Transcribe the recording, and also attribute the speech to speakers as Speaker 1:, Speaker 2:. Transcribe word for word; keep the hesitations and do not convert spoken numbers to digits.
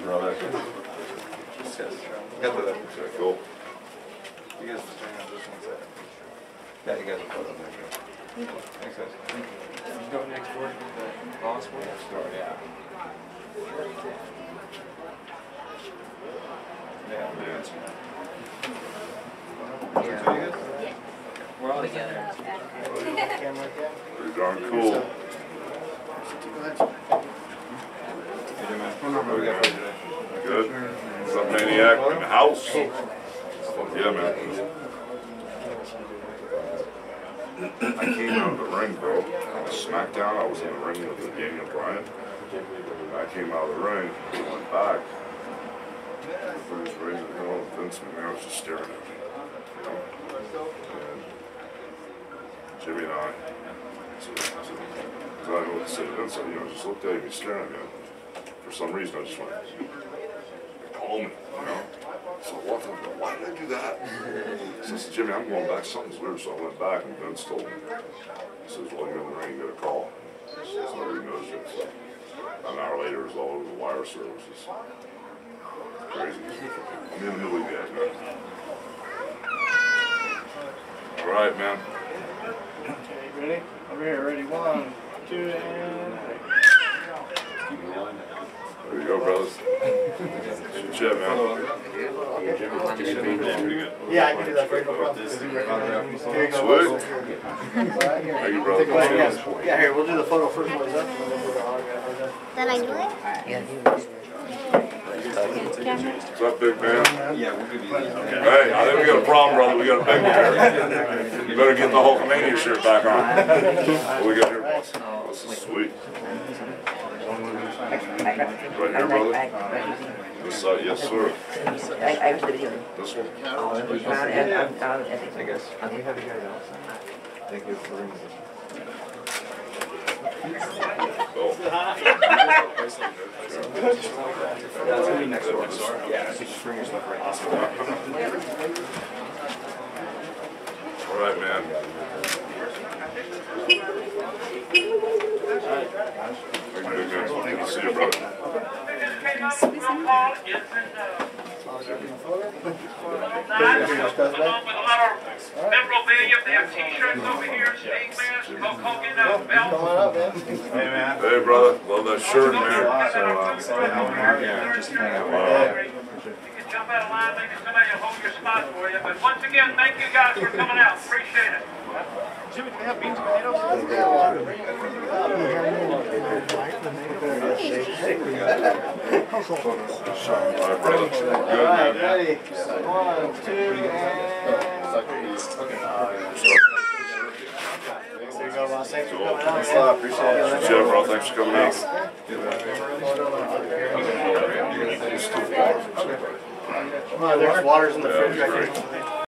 Speaker 1: brother.
Speaker 2: Just guys. Got the
Speaker 1: Okay, cool.
Speaker 2: you guys hang on just one second. Yeah, you guys will photo there. Thanks guys.
Speaker 3: You go next door to the boss one?
Speaker 2: Next door, yeah. Yeah, man.
Speaker 3: Yeah. We're all together.
Speaker 1: Pretty darn cool.
Speaker 2: Hey, man. What we got for you today?
Speaker 1: Good. What's up, Maniac? In the house. Yeah, man. I came out of the ring, bro. On SmackDown, I was in the ring with Daniel Bryan. I came out of the ring, went back. Finished raising hell, Vince McMahon was just staring at me. You know? And Jimmy and I, so, so, so I don't know what to say to Vince, you know, just looked at him, he's staring at me. For some reason, I just went, call me, you know? So I walked up and why did I do that? So I said, Jimmy, I'm going back, something's weird. So I went back and Vince told me. He says, well, you're in the ring, you get a call. He says, nobody knows yet. So an hour later, it was all over the wire services. Crazy. I'm in the middle of you guys, man. All right, man.
Speaker 4: Okay, ready? Over here, ready? One, two, and...
Speaker 1: There you go, brothers. Good shit, man.
Speaker 4: Yeah, I can do that for you. No problem. Here you go.
Speaker 1: Sweet. Thank you, brother.
Speaker 4: Yeah, here, we'll do the photo first.
Speaker 5: Then I do it?
Speaker 1: What's up, big man?
Speaker 2: Yeah, we'll give you these.
Speaker 1: Hey, I think we got a problem, brother. We got a big one here. You better get the Hulkamania shirt back on. What we got here, boss? Oh, this is sweet. Right here, brother. This, uh, yes, sir.
Speaker 6: I, I watched the video.
Speaker 1: This one?
Speaker 6: Oh, I'm found it. I'm found it.
Speaker 2: I guess.
Speaker 6: Okay, have you guys outside?
Speaker 2: Thank you for bringing
Speaker 1: Oh.
Speaker 2: That's gonna be next door. Yeah, so just bring your stuff right now.
Speaker 1: All right, man. Good, good. Good to see you, brother.
Speaker 7: Memorabilia, they have t-shirts over here, Sting masks, Hulk Hogan, uh, belt.
Speaker 2: Hey, man.
Speaker 1: Hey, brother. Love that shirt, man.
Speaker 2: So, uh, yeah, just hang out. Wow.
Speaker 7: You can jump out of line, maybe somebody will hold your spot for you. But once again, thank you guys for coming out. Appreciate it.
Speaker 4: Jimmy, do they have beans tomatoes?
Speaker 1: All right, brother. Good,
Speaker 4: All right,
Speaker 1: man.
Speaker 4: ready? One, two, and... There you go, boss. Thanks for coming out.
Speaker 2: Thanks a lot. Appreciate it.
Speaker 1: Good shit, bro. Thanks for coming out.
Speaker 4: Well, there's waters in the fridge right here.